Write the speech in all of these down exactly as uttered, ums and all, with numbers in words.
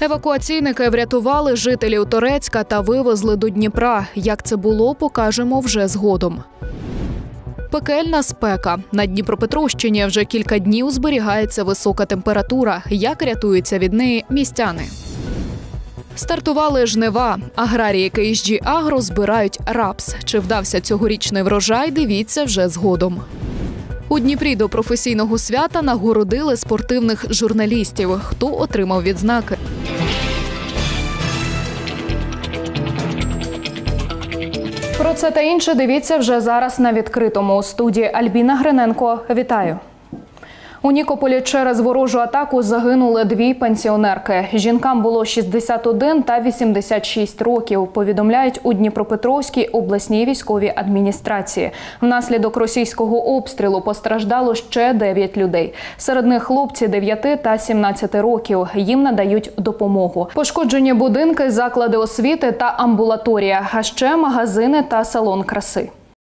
Евакуаційники врятували жителів Торецька та вивезли до Дніпра. Як це було, покажемо вже згодом. Пекельна спека. На Дніпропетровщині вже кілька днів зберігається висока температура. Як рятуються від неї містяни? Стартували жнива. Аграрії ка ес джі Агро збирають рапс. Чи вдався цьогорічний врожай, дивіться вже згодом. У Дніпрі до професійного свята нагородили спортивних журналістів. Хто отримав відзнаки? Про це та інше дивіться вже зараз на відкритому. У студії Альбіна Гриненко. Вітаю. У Нікополі через ворожу атаку загинули дві пенсіонерки. Жінкам було шістдесят один та вісімдесят шість років, повідомляють у Дніпропетровській обласній військовій адміністрації. Внаслідок російського обстрілу постраждало ще дев'ять людей. Серед них хлопці дев'яти та сімнадцяти років. Їм надають допомогу. Пошкоджені будинки, заклади освіти та амбулаторія, а ще магазини та салон краси.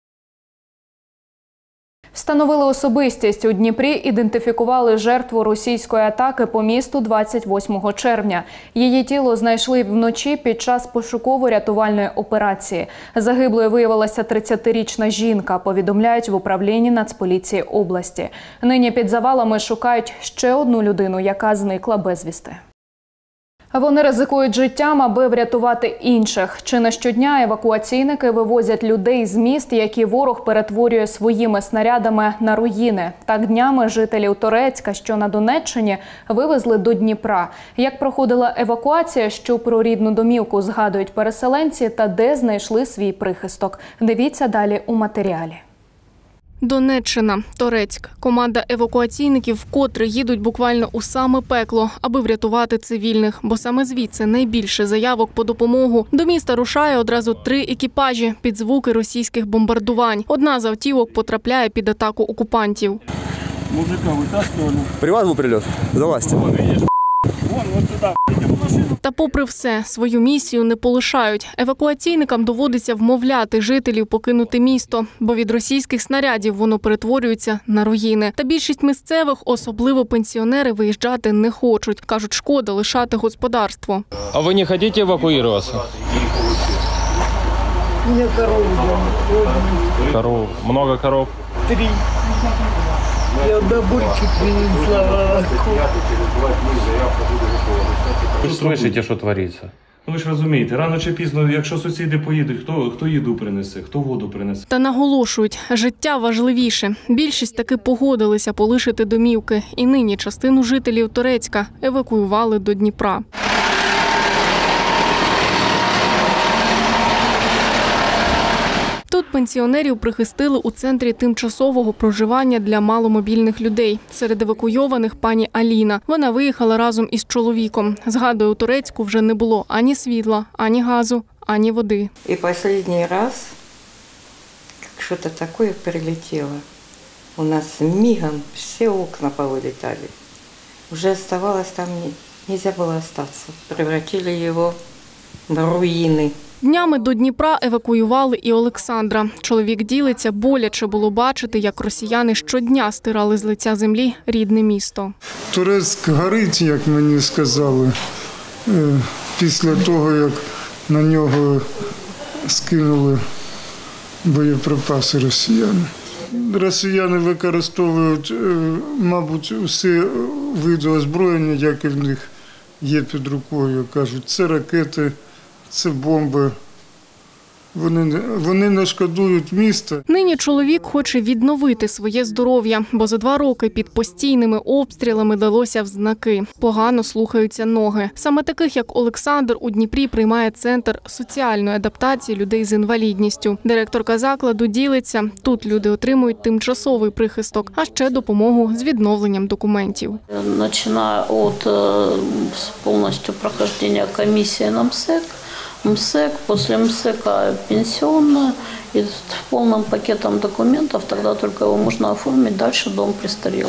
Встановили особистість. У Дніпрі ідентифікували жертву російської атаки по місту двадцять восьмого червня. Її тіло знайшли вночі під час пошуково-рятувальної операції. Загиблою виявилася тридцятирічна жінка, повідомляють в управлінні Нацполіції області. Нині під завалами шукають ще одну людину, яка зникла безвісти. Вони ризикують життям, аби врятувати інших. Чи не щодня евакуаційники вивозять людей з міст, які ворог перетворює своїми снарядами на руїни. Так днями жителів Торецька, що на Донеччині, вивезли до Дніпра. Як проходила евакуація, що про рідну домівку згадують переселенці та де знайшли свій прихисток. Дивіться далі у матеріалі. Донеччина, Торецьк. Команда евакуаційників вкотре їдуть буквально у саме пекло, аби врятувати цивільних, бо саме звідси найбільше заявок по допомогу. До міста рушає одразу три екіпажі під звуки російських бомбардувань. Одна з автівок потрапляє під атаку окупантів. Мужика витаскували. При вас був прильот? Залазьте. Вон, видиш? Вон, вот сюда. Та попри все, свою місію не полишають. Евакуаційникам доводиться вмовляти жителів покинути місто, бо від російських снарядів воно перетворюється на руїни. Та більшість місцевих, особливо пенсіонери, виїжджати не хочуть. Кажуть, шкода лишати господарство. А ви не хочете евакуюватися? У меня коровы дома. Коров. Много коров? Три. Я до бульки принесла молоко. Ви ж слышите, що твориться? Ну ви ж розумієте, рано чи пізно, якщо сусіди поїдуть, хто, хто їду принесе, хто воду принесе? Та наголошують, життя важливіше. Більшість таки погодилися полишити домівки. І нині частину жителів Торецька евакуювали до Дніпра. Тут пенсіонерів прихистили у центрі тимчасового проживання для маломобільних людей. Серед евакуйованих пані Аліна. Вона виїхала разом із чоловіком. Згадує, у Торецьку вже не було ані світла, ані газу, ані води. І останній раз, як щось таке прилетіло, у нас мигом всі окна повилітали. Вже залишилось там, не можна було залишитися. Превратили його в руїни. Днями до Дніпра евакуювали і Олександра. Чоловік ділиться, боляче було бачити, як росіяни щодня стирали з лиця землі рідне місто. Торецьк горить, як мені сказали, після того, як на нього скинули боєприпаси росіяни. Росіяни використовують, мабуть, усі види озброєння, які в них є під рукою. Кажуть, це ракети, це бомби. Вони, вони не шкодують міста. Нині чоловік хоче відновити своє здоров'я, бо за два роки під постійними обстрілами далося в знаки. Погано слухаються ноги. Саме таких, як Олександр, у Дніпрі приймає центр соціальної адаптації людей з інвалідністю. Директорка закладу ділиться, тут люди отримують тимчасовий прихисток, а ще допомогу з відновленням документів. Починаю від повністю проходження комісії на МСЕК, МСЭК, после МСЭКа пенсионная, и с полным пакетом документов, тогда только его можно оформить, дальше дом престарелых.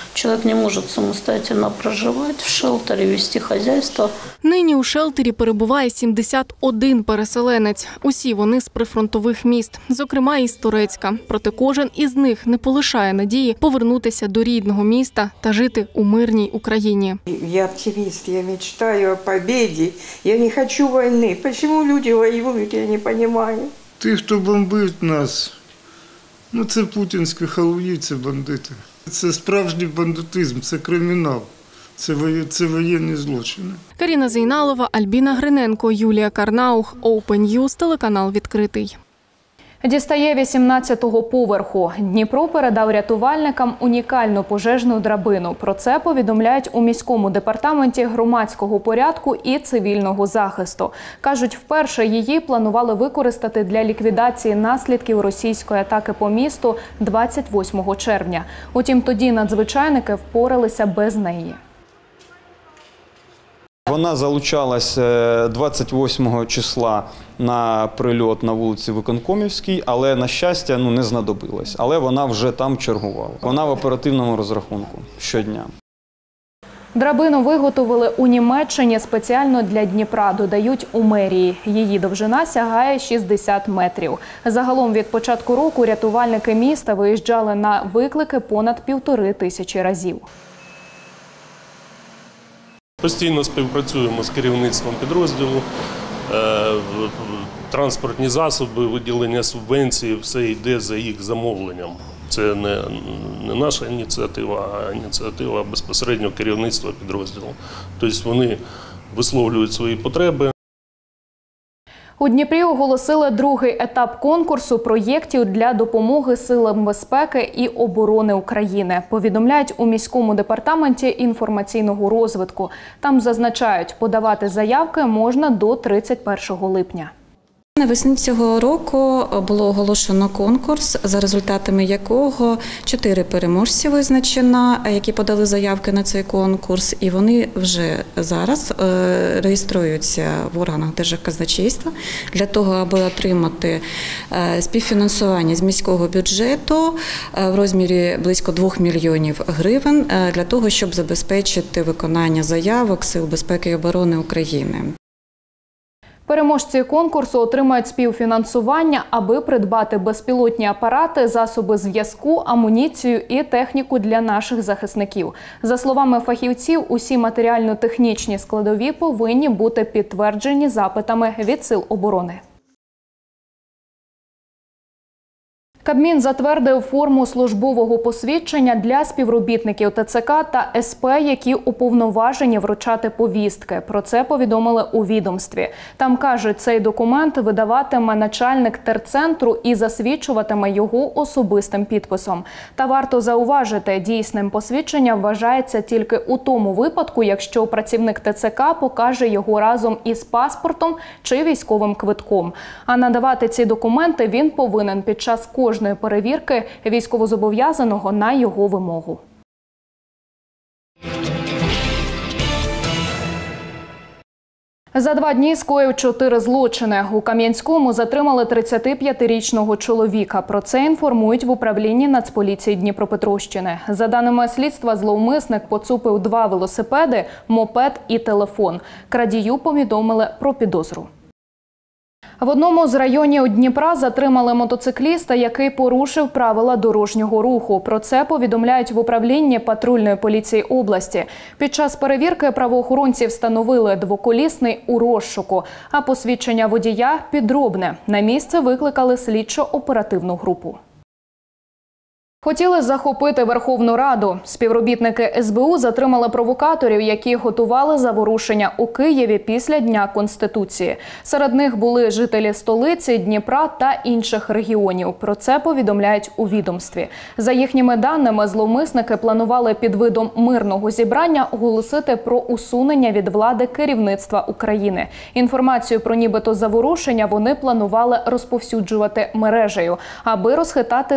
Человек не может самостоятельно проживать в шелтере, вести хозяйство. Нині у шелтері перебуває сімдесят один переселенець. Усі вони з прифронтових міст, зокрема із Торецька. Проте кожен із них не полишає надії повернутися до рідного міста та жити у мирній Україні. Я оптимист, я мечтаю о победе. Я не хочу войны. Почему люди воюют, я не понимаю. Ті, хто бомбить нас, ну це путінські халуї, це бандити. Це справжній бандитизм, це кримінал, це, воє, це воєнні злочини. Каріна Зейналова, Альбіна Гриненко, Юлія Карнаух, Open News, телеканал «Відкритий». Дістає вісімнадцятого поверху. Дніпро передав рятувальникам унікальну пожежну драбину. Про це повідомляють у міському департаменті громадського порядку і цивільного захисту. Кажуть, вперше її планували використати для ліквідації наслідків російської атаки по місту двадцять восьмого червня. Утім, тоді надзвичайники впоралися без неї. Вона залучалась двадцять восьмого числа на прильот на вулиці Виконкомівській, але, на щастя, ну, не знадобилась. Але вона вже там чергувала. Вона в оперативному розрахунку щодня. Драбину виготовили у Німеччині спеціально для Дніпра, додають у мерії. Її довжина сягає шістдесят метрів. Загалом від початку року рятувальники міста виїжджали на виклики понад півтори тисячі разів. Постійно співпрацюємо з керівництвом підрозділу, транспортні засоби, виділення субвенцій, все йде за їх замовленням. Це не, не наша ініціатива, а ініціатива безпосередньо керівництва підрозділу. Тобто вони висловлюють свої потреби. У Дніпрі оголосили другий етап конкурсу проєктів для допомоги силам безпеки і оборони України. Повідомляють у міському департаменті інформаційного розвитку. Там зазначають, подавати заявки можна до тридцять першого липня. Навесні цього року було оголошено конкурс, за результатами якого чотири переможці визначено, які подали заявки на цей конкурс, і вони вже зараз реєструються в органах Держказначейства для того, аби отримати співфінансування з міського бюджету в розмірі близько двох мільйонів гривень для того, щоб забезпечити виконання заявок Сил безпеки і оборони України. Переможці конкурсу отримають співфінансування, аби придбати безпілотні апарати, засоби зв'язку, амуніцію і техніку для наших захисників. За словами фахівців, усі матеріально-технічні складові повинні бути підтверджені запитами від Сил оборони. Кабмін затвердив форму службового посвідчення для співробітників ТЦК та ес пе, які уповноважені вручати повістки. Про це повідомили у відомстві. Там кажуть, цей документ видаватиме начальник терцентру і засвідчуватиме його особистим підписом. Та варто зауважити, дійсним посвідчення вважається тільки у тому випадку, якщо працівник ТЦК покаже його разом із паспортом чи військовим квитком. А надавати ці документи він повинен під час кожної кожної перевірки військовозобов'язаного на його вимогу. За два дні скоїв чотири злочини. У Кам'янському затримали тридцятип'ятирічного чоловіка. Про це інформують в управлінні Нацполіції Дніпропетровщини. За даними слідства, зловмисник поцупив два велосипеди, мопед і телефон. Крадію повідомили про підозру. В одному з районів Дніпра затримали мотоцикліста, який порушив правила дорожнього руху. Про це повідомляють в управлінні патрульної поліції області. Під час перевірки правоохоронці встановили двоколісний у розшуку, а посвідчення водія – підробне. На місце викликали слідчо-оперативну групу. Хотіли захопити Верховну Раду. Співробітники ес бе у затримали провокаторів, які готували заворушення у Києві після Дня Конституції. Серед них були жителі столиці, Дніпра та інших регіонів. Про це повідомляють у відомстві. За їхніми даними, зловмисники планували під видом мирного зібрання оголосити про усунення від влади керівництва України. Інформацію про нібито заворушення вони планували розповсюджувати мережею, аби розхитати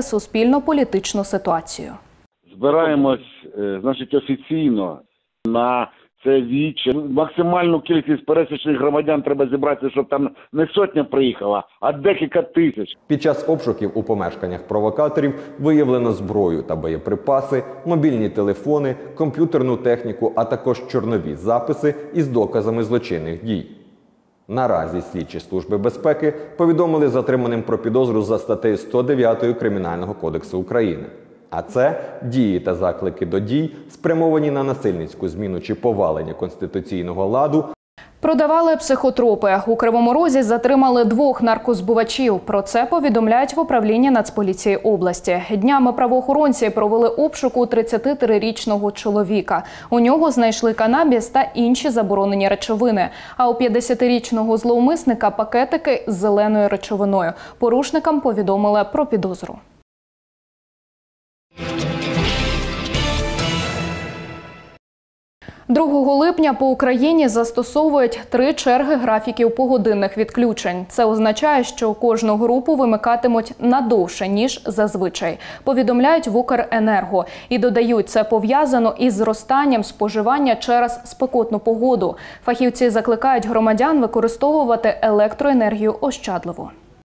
суспільно-політичну ситуацію. Збираємось, значить, офіційно на це віч. Максимальну кількість пересічних громадян треба зібрати, щоб там не сотня приїхала, а декілька тисяч. Під час обшуків у помешканнях провокаторів виявлено зброю та боєприпаси, мобільні телефони, комп'ютерну техніку, а також чорнові записи із доказами злочинних дій. Наразі слідчі служби безпеки повідомили затриманим про підозру за статтею сто дев'ять Кримінального кодексу України. А це дії та заклики до дій, спрямовані на насильницьку зміну чи повалення конституційного ладу. Продавали психотропи. У Кривому Розі затримали двох наркозбувачів. Про це повідомляють в управлінні Нацполіції області. Днями правоохоронці провели обшук у тридцятитрирічного чоловіка. У нього знайшли канабіс та інші заборонені речовини. А у п'ятдесятирічного зловмисника пакетики з зеленою речовиною. Порушникам повідомили про підозру. другого липня по Україні застосовують три черги графіків погодинних відключень. Це означає, що кожну групу вимикатимуть надовше, ніж зазвичай. Повідомляють в Укренерго. І додають, це пов'язано із зростанням споживання через спекотну погоду. Фахівці закликають громадян використовувати електроенергію ощадливо.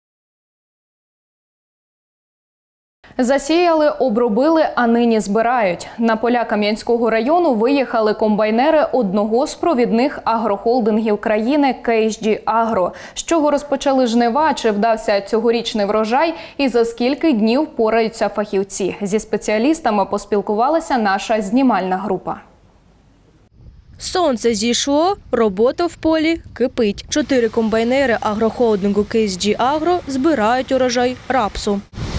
Засіяли, обробили, а нині збирають. На поля Кам'янського району виїхали комбайнери одного з провідних агрохолдингів країни «Кей ейч ді Агро». З чого розпочали жнива, чи вдався цьогорічний врожай і за скільки днів пораються фахівці. Зі спеціалістами поспілкувалася наша знімальна група. Сонце зійшло, робота в полі кипить. Чотири комбайнери агрохолдингу «Кей ейч ді Агро» збирають урожай рапсу.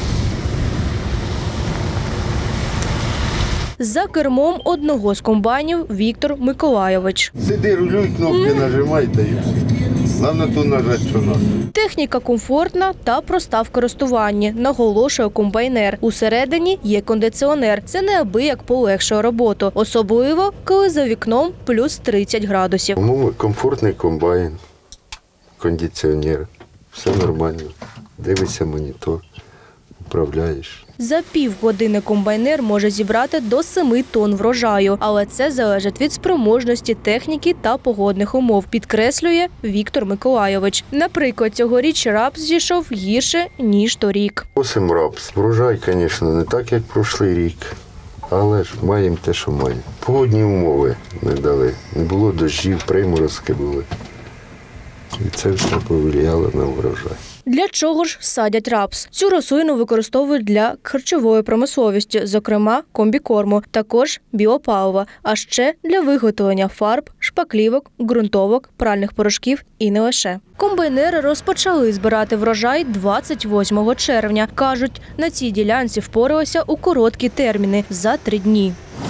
За кермом одного з комбайнів Віктор Миколайович. Сиди, рулюй, кнопки нажимай та й головне то нажати, що надо. Техніка комфортна та проста в користуванні, наголошує комбайнер. Усередині є кондиціонер. Це неабияк полегшує роботу. Особливо, коли за вікном плюс тридцять градусів. Умови комфортний комбайн, кондиціонер, все нормально. Дивишся монітор, управляєш. За півгодини комбайнер може зібрати до семи тонн врожаю, але це залежить від спроможності техніки та погодних умов, підкреслює Віктор Миколайович. Наприклад, цьогоріч рапс зійшов гірше, ніж торік. Косим рапс. Врожай, звісно, не так, як прошлий рік, але ж маємо те, що маємо. Погодні умови не дали. Не було дощів, приморозки були. І це все повлияло на врожай. Для чого ж садять рапс? Цю рослину використовують для харчової промисловості, зокрема комбікорму, також біопалива, а ще для виготовлення фарб, шпаклівок, ґрунтовок, пральних порошків і не лише. Комбайнери розпочали збирати врожай двадцять восьмого червня. Кажуть, на цій ділянці впоралися у короткі терміни – за три дні.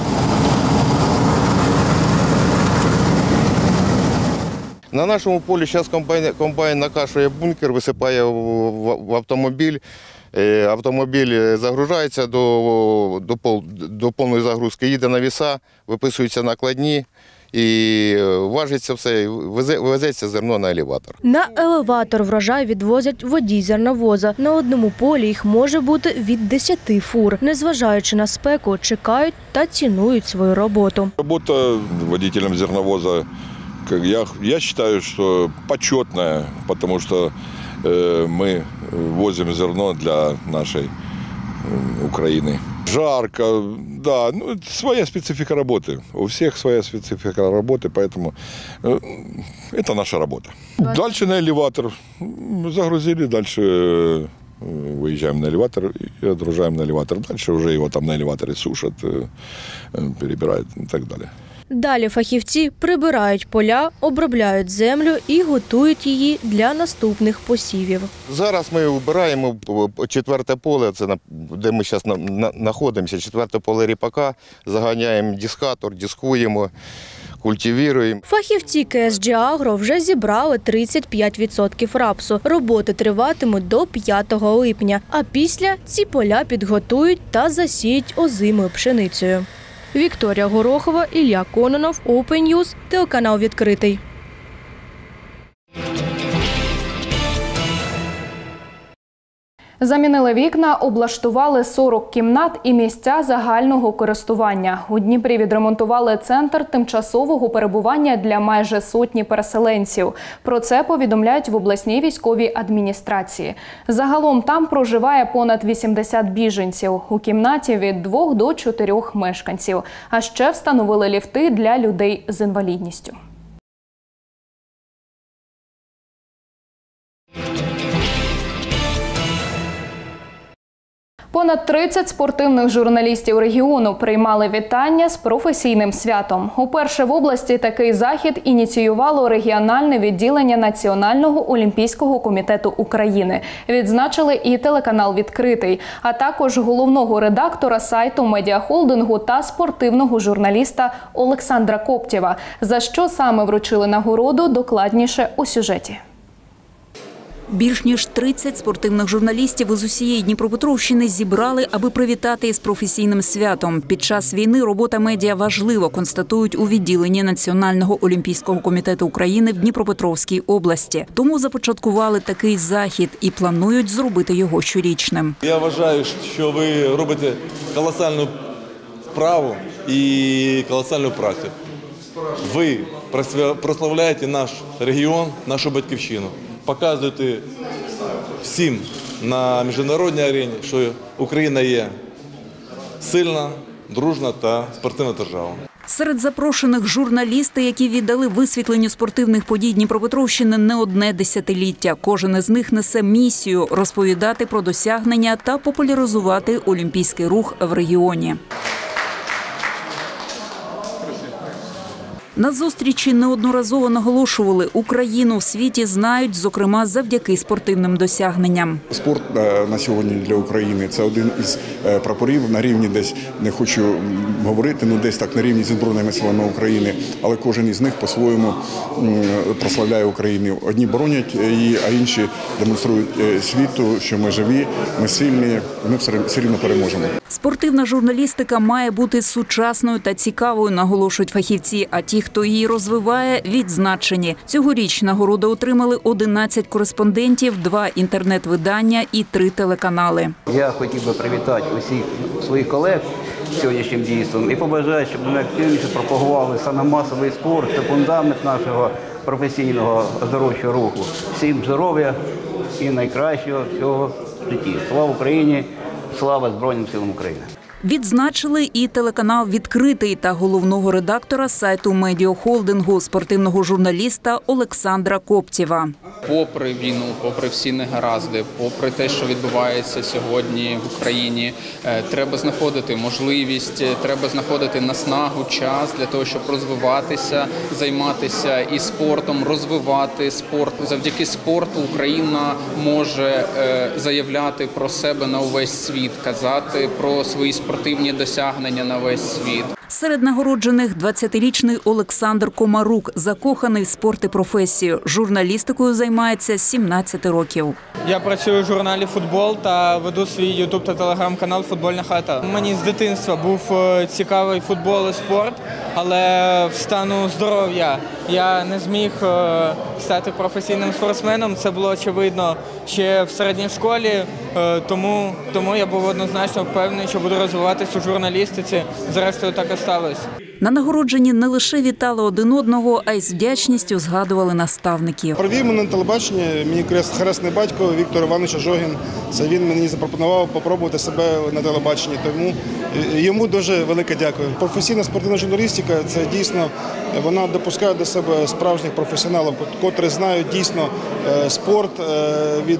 На нашому полі зараз комбайн, комбайн накашує бункер, висипає в, в автомобіль. Автомобіль загружається до, до, пол, до повної загрузки, їде на віса, виписуються накладні і важиться все, везе, везеться зерно на елеватор. На елеватор врожай відвозять водій зерновоза. На одному полі їх може бути від десяти фур. Незважаючи на спеку, чекають та цінують свою роботу. Робота водителем зерновоза, Я, я считаю, что почетная, потому что э, мы возим зерно для нашей э, Украины. Жарко, да, ну, своя специфика работы. У всех своя специфика работы, поэтому э, это наша работа. Дальше на элеватор. Загрузили, дальше э, выезжаем на элеватор и отгружаем на элеватор. Дальше уже его там на элеваторе сушат, э, перебирают и так далее. Далі фахівці прибирають поля, обробляють землю і готують її для наступних посівів. Зараз ми вбираємо четверте поле, це де ми зараз знаходимося, четверте поле ріпака, заганяємо дискатор, дискуємо, культивуємо. Фахівці «Кей ес джі Агро» вже зібрали тридцять п'ять відсотків рапсу. Роботи триватимуть до п'ятого липня, а після ці поля підготують та засіють озимою пшеницею. Вікторія Горохова, Ілля Кононов, Open News, телеканал «Відкритий». Замінили вікна, облаштували сорок кімнат і місця загального користування. У Дніпрі відремонтували центр тимчасового перебування для майже сотні переселенців. Про це повідомляють в обласній військовій адміністрації. Загалом там проживає понад вісімдесят біженців. У кімнаті від двох до чотирьох мешканців. А ще встановили ліфти для людей з інвалідністю. Понад тридцять спортивних журналістів регіону приймали вітання з професійним святом. Уперше в області такий захід ініціювало регіональне відділення Національного олімпійського комітету України. Відзначили і телеканал «Відкритий», а також головного редактора сайту медіахолдингу та спортивного журналіста Олександра Коптєва. За що саме вручили нагороду, докладніше у сюжеті. Більш ніж тридцять спортивних журналістів із усієї Дніпропетровщини зібрали, аби привітати із професійним святом. Під час війни робота медіа важлива, констатують у відділенні Національного олімпійського комітету України в Дніпропетровській області. Тому започаткували такий захід і планують зробити його щорічним. Я вважаю, що ви робите колосальну справу і колосальну працю. Ви прославляєте наш регіон, нашу батьківщину. Показуєте всім на міжнародній арені, що Україна є сильна, дружна та спортивна держава. Серед запрошених журналісти, які віддали висвітленню спортивних подій Дніпропетровщини не одне десятиліття. Кожен із них несе місію – розповідати про досягнення та популяризувати олімпійський рух в регіоні. На зустрічі неодноразово наголошували, Україну в світі знають, зокрема, завдяки спортивним досягненням. Спорт на сьогодні для України – це один із прапорів на рівні десь, не хочу говорити, ну десь так на рівні зі Збройними силами України, але кожен із них по-своєму прославляє Україну. Одні боронять її, а інші демонструють світу, що ми живі, ми сильні, ми все рівно переможемо. Спортивна журналістика має бути сучасною та цікавою, наголошують фахівці, а ті, хто її розвиває, відзначені. Цьогоріч нагороду отримали одинадцять кореспондентів, два інтернет-видання і три телеканали. Я хотів би привітати усіх своїх колег сьогоднішнім дійством і побажаю, щоб вони активніше пропагували саме масовий спорт, це фундамент нашого професійного оздоровчого руху. Всім здоров'я і найкращого всього в житті. Слава Україні! Слава Збройним силам України! Відзначили і телеканал «Відкритий» та головного редактора сайту медіахолдингу, спортивного журналіста Олександра Коптєва. Попри війну, попри всі негаразди, попри те, що відбувається сьогодні в Україні, треба знаходити можливість, треба знаходити наснагу, час для того, щоб розвиватися, займатися і спортом, розвивати спорт. Завдяки спорту Україна може заявляти про себе на увесь світ, казати про свої спортивні досягнення на весь світ. Серед нагороджених двадцятирічний Олександр Комарук, закоханий в спорт і професію. Журналістикою займається з сімнадцяти років. Я працюю в журналі «Футбол» та веду свій ютуб та телеграм-канал «Футбольна хата». Мені з дитинства був цікавий футбол і спорт, але в стану здоров'я я не зміг стати професійним спортсменом. Це було очевидно ще в середній школі, тому, тому я був однозначно впевнений, що буду розвиватися у журналістиці. Зрештою, так і сталося. На нагородженні не лише вітали один одного, а й з вдячністю згадували наставників. Провів мене на телебаченні мій хресний батько Віктор Іванович Ожогін. Це він мені запропонував спробувати себе на телебаченні, тому йому дуже велике дякую. Професійна спортивна журналістика – це дійсно, вона допускає до себе справжніх професіоналів, котрі знають дійсно спорт від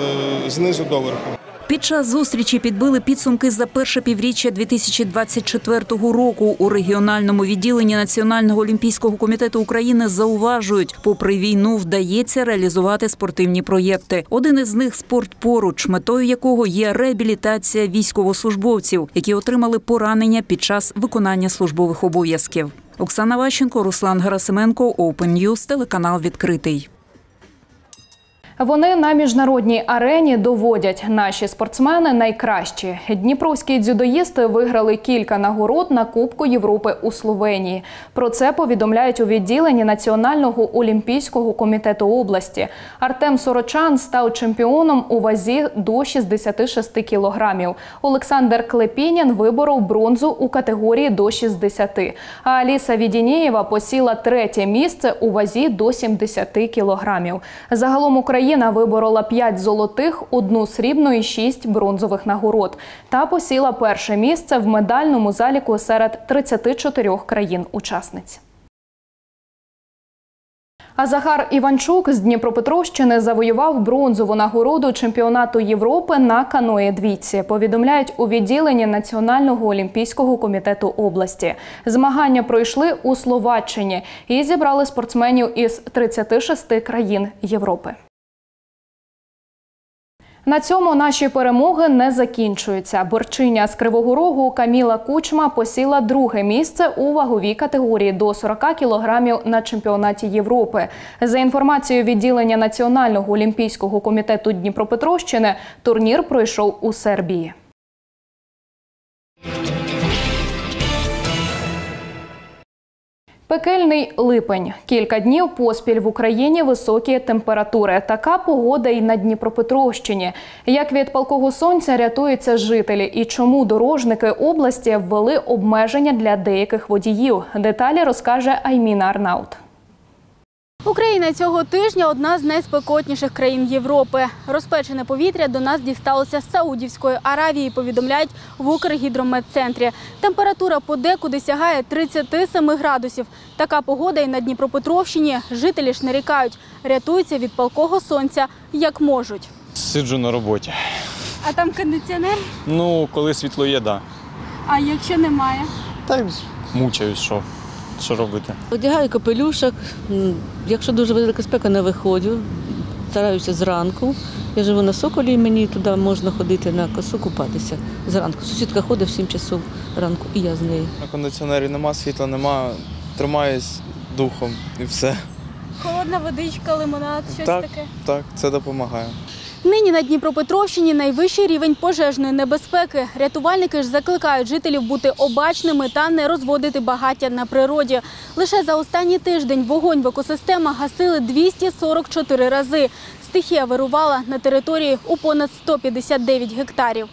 знизу до верху. Під час зустрічі підбили підсумки за перше півріччя дві тисячі двадцять четвертого року. У регіональному відділенні Національного олімпійського комітету України зауважують, попри війну вдається реалізувати спортивні проєкти. Один із них – «Спорт поруч», метою якого є реабілітація військовослужбовців, які отримали поранення під час виконання службових обов'язків. Оксана Ващенко, Руслан Герасименко, Open News, телеканал «Відкритий». Вони на міжнародній арені доводять, наші спортсмени найкращі. Дніпровські дзюдоїсти виграли кілька нагород на Кубку Європи у Словенії. Про це повідомляють у відділенні Національного олімпійського комітету області. Артем Сорочан став чемпіоном у вазі до шістдесяти шести кілограмів. Олександр Клепінін виборов бронзу у категорії до шістдесяти. А Аліса Відінєєва посіла третє місце у вазі до сімдесяти кілограмів. Загалом Україна Україна виборола п'ять золотих, одну срібну і шість бронзових нагород. Та посіла перше місце в медальному заліку серед тридцяти чотирьох країн-учасниць. А Захар Іванчук з Дніпропетровщини завоював бронзову нагороду чемпіонату Європи на каное-двійці, повідомляють у відділенні Національного олімпійського комітету області. Змагання пройшли у Словаччині і зібрали спортсменів із тридцяти шести країн Європи. На цьому наші перемоги не закінчуються. Борчиня з Кривого Рогу Каміла Кучма посіла друге місце у ваговій категорії до сорока кілограмів на чемпіонаті Європи. За інформацією відділення Національного олімпійського комітету Дніпропетровщини, турнір пройшов у Сербії. Пекельний липень. Кілька днів поспіль в Україні високі температури. Така погода і на Дніпропетровщині. Як від палкого сонця рятуються жителі і чому дорожники області ввели обмеження для деяких водіїв? Деталі розкаже Айміна Арнаут. Україна цього тижня – одна з найспекотніших країн Європи. Розпечене повітря до нас дісталося з Саудівської Аравії, повідомляють в Укргідрометцентрі. Температура подекуди сягає тридцяти семи градусів. Така погода і на Дніпропетровщині. Жителі ж нарікають, рятуються від палкого сонця як можуть. Сиджу на роботі. А там кондиціонер? Ну, коли світло є, так. Да. А якщо немає? Та мучаюсь, що. Що робити? Одягаю капелюшок, якщо дуже велика спека, не виходжу, стараюся зранку. Я живу на Соколі, і мені туди можна ходити на косу купатися зранку. Сусідка ходить в сім часов ранку, і я з нею. На кондиціонері нема, світла нема, тримаюсь духом і все. Холодна водичка, лимонад, щось так, таке? Так, це допомагає. Нині на Дніпропетровщині найвищий рівень пожежної небезпеки. Рятувальники ж закликають жителів бути обачними та не розводити багаття на природі. Лише за останній тиждень вогонь в екосистемах гасили двісті сорок чотири рази. Стихія вирувала на території у понад сто п'ятдесят дев'ять гектарів.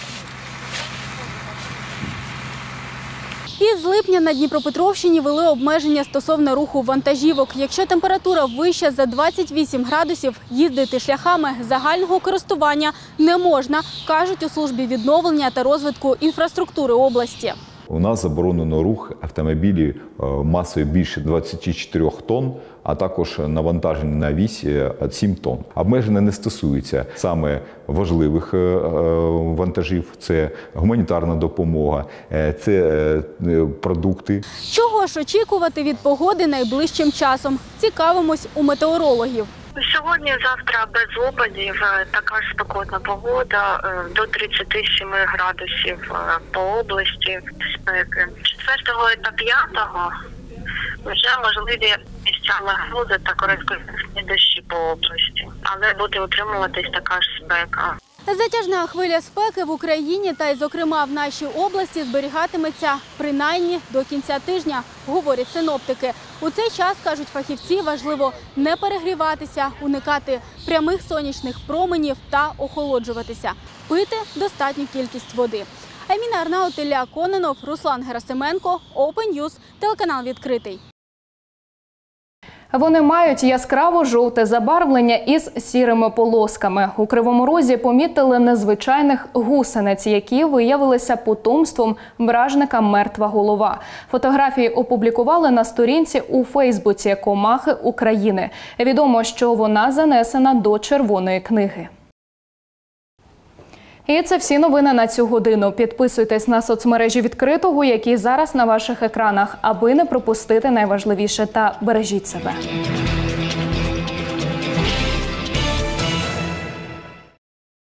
Із липня на Дніпропетровщині ввели обмеження стосовно руху вантажівок. Якщо температура вища за двадцять вісім градусів, їздити шляхами загального користування не можна, кажуть у службі відновлення та розвитку інфраструктури області. У нас заборонено рух автомобілів масою більше двадцяти чотирьох тонн, а також навантаження на вісь сім тонн. Обмеження не стосуються саме важливих вантажів, це гуманітарна допомога, це продукти. Чого ж очікувати від погоди найближчим часом? Цікавимось у метеорологів. Сьогодні, завтра без опадів, така ж спекотна погода, до тридцяти семи градусів по області спеки. четвертого та п'ятого вже можливі місцями грози та короткочасні дощі по області, але буде утримуватись така ж спека. Затяжна хвиля спеки в Україні та й, зокрема, в нашій області зберігатиметься принаймні до кінця тижня, говорять синоптики. У цей час, кажуть фахівці, важливо не перегріватися, уникати прямих сонячних променів та охолоджуватися. Пити достатню кількість води. Айміна Арнаут, Ілля Кононов, Руслан Герасименко, Open News, телеканал «Відкритий». Вони мають яскраво-жовте забарвлення із сірими полосками. У Кривому Розі помітили незвичайних гусениць, які виявилися потомством бражника «Мертва голова». Фотографії опублікували на сторінці у Фейсбуці «Комахи України». Відомо, що вона занесена до Червоної книги. І це всі новини на цю годину. Підписуйтесь на соцмережі «Відкритого», які зараз на ваших екранах, аби не пропустити найважливіше, та бережіть себе.